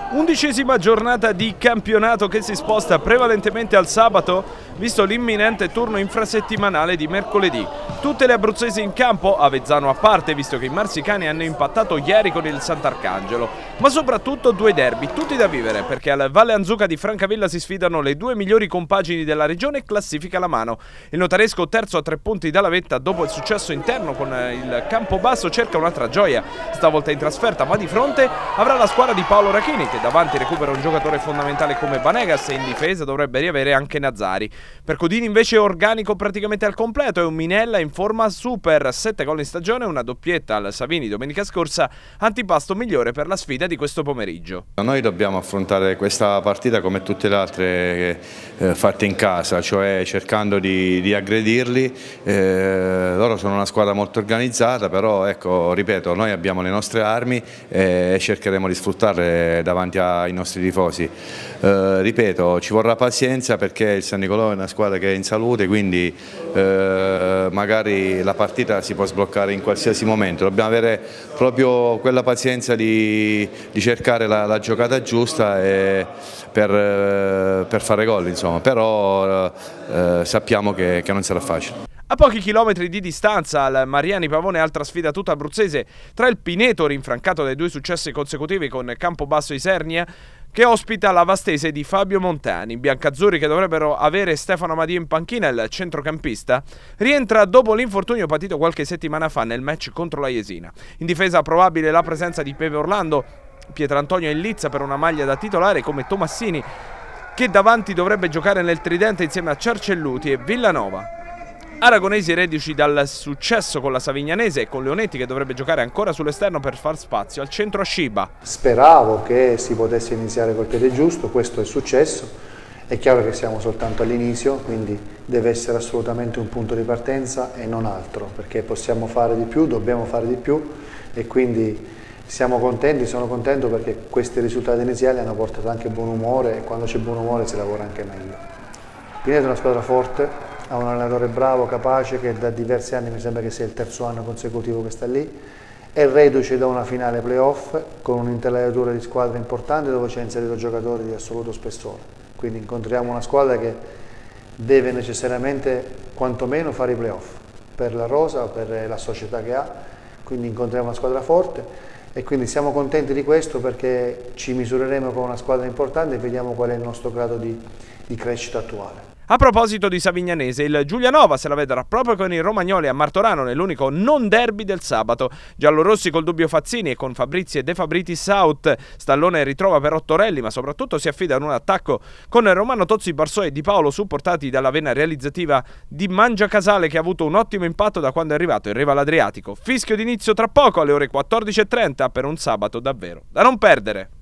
11ª giornata di campionato che si sposta prevalentemente al sabato, visto l'imminente turno infrasettimanale di mercoledì. Tutte le abruzzesi in campo, Avezzano a parte, visto che i marsicani hanno impattato ieri con il Sant'Arcangelo, ma soprattutto due derby, tutti da vivere, perché al Valle Anzuca di Francavilla si sfidano le due migliori compagini della regione, classifica alla mano. Il notaresco, terzo a 3 punti dalla vetta dopo il successo interno con il Campobasso, cerca un'altra gioia, stavolta in trasferta, ma di fronte avrà la squadra di Paolo Rachini, che davanti recupera un giocatore fondamentale come Vanegas e in difesa dovrebbe riavere anche Nazzari. Per Codini invece è organico praticamente al completo e un Minella in forma super, 7 gol in stagione, una doppietta al Savini domenica scorsa, antipasto migliore per la sfida di questo pomeriggio. Noi dobbiamo affrontare questa partita come tutte le altre fatte in casa, cioè cercando di aggredirli. Loro sono una squadra molto organizzata, però ecco, ripeto, noi abbiamo le nostre armi e cercheremo di sfruttarle davanti ai nostri tifosi. Ripeto, ci vorrà pazienza perché il San Nicolò è una squadra che è in salute, quindi magari la partita si può sbloccare in qualsiasi momento. Dobbiamo avere proprio quella pazienza di cercare la giocata giusta per fare gol, insomma. Però sappiamo che non sarà facile. A pochi chilometri di distanza al Mariani Pavone, altra sfida tutta abruzzese tra il Pineto, rinfrancato dai 2 successi consecutivi con Campobasso Isernia, che ospita la Vastese di Fabio Montani. Biancazzurri, che dovrebbero avere Stefano Amadio in panchina, il centrocampista, rientra dopo l'infortunio patito qualche settimana fa nel match contro la Jesina. In difesa probabile la presenza di Pepe Orlando, Pietrantonio in lizza per una maglia da titolare come Tomassini, che davanti dovrebbe giocare nel tridente insieme a Cercelluti e Villanova. Aragonesi reduci dal successo con la Savignanese e con Leonetti, che dovrebbe giocare ancora sull'esterno per far spazio al centro a Sciba. Speravo che si potesse iniziare col piede giusto, questo è successo. È chiaro che siamo soltanto all'inizio, quindi deve essere assolutamente un punto di partenza e non altro, perché possiamo fare di più, dobbiamo fare di più e quindi siamo contenti, sono contento perché questi risultati iniziali hanno portato anche buon umore e quando c'è buon umore si lavora anche meglio. Pineto è una squadra forte, ha un allenatore bravo, capace, che da diversi anni, mi sembra che sia il 3° anno consecutivo che sta lì, è reduce da una finale playoff con un'intelaiatura di squadra importante dove c'è inserito giocatori di assoluto spessore. Quindi incontriamo una squadra che deve necessariamente quantomeno fare i playoff per la rosa, per la società che ha, quindi incontriamo una squadra forte e quindi siamo contenti di questo perché ci misureremo con una squadra importante e vediamo qual è il nostro grado di crescita attuale. A proposito di Savignanese, il Giulianova se la vedrà proprio con i romagnoli a Martorano nell'unico non derby del sabato. Giallorossi col dubbio Fazzini e con Fabrizi e De Fabritis out. Stallone ritrova però Torelli, ma soprattutto si affida ad un attacco con Romano Tozzi, Barsò e Di Paolo, supportati dalla vena realizzativa di Mangia Casale, che ha avuto un ottimo impatto da quando è arrivato il Rival Adriatico. Fischio d'inizio tra poco alle ore 14:30 per un sabato davvero da non perdere.